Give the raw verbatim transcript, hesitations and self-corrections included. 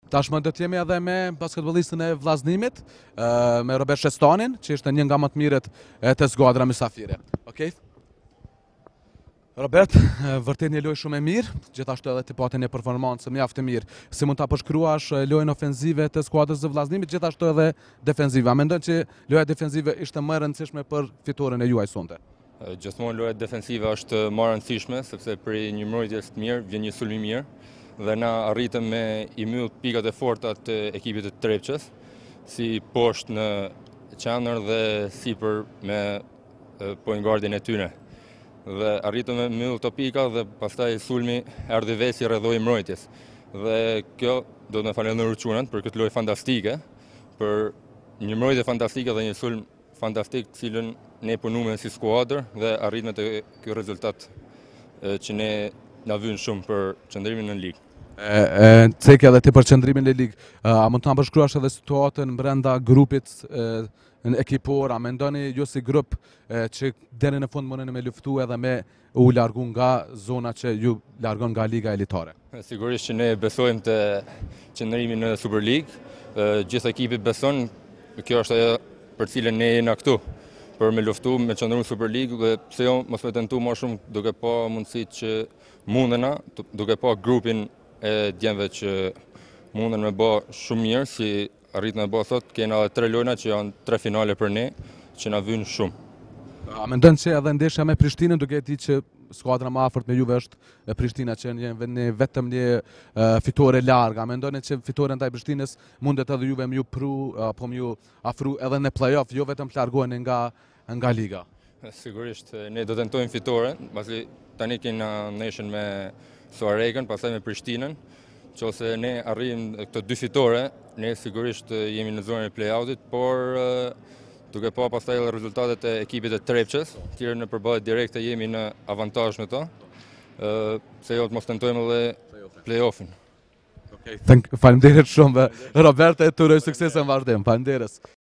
Tashmë do të jemi edhe me basketbollistën e vllazнимit, uh, me Robert Shestanin, që është një nga më të mirët e të skuadra mysafire. Okej? Robert, vërtet një lojë shumë e mirë, gjithashtu edhe ti pati një performancë mjaft e mirë. Si mund ta përshkruash lojën ofenzive të skuadrës së vllazнимit, gjithashtu edhe defensive? A mendon që loja defensive ishte më e rëndësishme për fitoren e juaj sonte? Gjithmonë loja defensive është më e rëndësishme, sepse për një mbrojtjes të mirë vjen një sulm i mirë dhe na arritëm me i mbyll pikat e forta të ekipit të Trepçës, si poshtë në qendër dhe sipër me point guardin e tyre. Dhe arritëm me mbyll këto pika dhe pastaj sulmi erdhi veç i rrethoi mbrojtjes. Dhe kjo do të më falenderoj çunat për këtë lojë fantastike, për një mbrojtje fantastike dhe një sulm fantastik, cilën ne punuam si skuadër dhe arritëm te ky rezultat që ne na vyn shumë për qëndrimin në ligë. E cekja edhe ti për qëndrimin në ligë, a mund të na përshkruash edhe situatën brenda grupit në ekipor, a mendoni ju si grup që deri në fund mundeni me luftu edhe me u largu nga zona që ju largon nga liga elitare? Sigurisht që ne besojmë te qëndrimi në Superligë, gjithë ekipi beson, kjo është ajo për cilën ne jemi këtu, për me luftu me qëndru në Superligë dhe pse jo mos me tentu më shumë duke pa mundësitë që mundena, duke pa grupin e djemve që munden me bë shumë mirë, si arritën me bë sot, kena edhe tre lojna që janë tre finale për ne, që na vyn shumë. A mendon se edhe ndeshja me Prishtinën, duke ditë që skuadra më afërt me Juve është Prishtina, që janë vetëm një fitore larg, a mendoni që fitore ndaj Prishtinës mundet edhe Juve më ju pru apo më ju afru edhe në play-off, jo vetëm të largoheni nga nga liga? Sigurisht ne do tentojmë fitoren, pasi tani kena ndeshjen me Suarekën, pastaj me Prishtinën. Nëse ne arrijmë këto dy fitore, ne sigurisht jemi në zonën e play-outit, por duke pa pastaj edhe rezultatet e ekipit të Trepçës, të cilën në përballje direkte jemi në avantazh në to, pse jo të mos tentojmë edhe play-offin. Okej, faleminderit shumë Robert, e të uroj sukses në vazhdim. Faleminderit.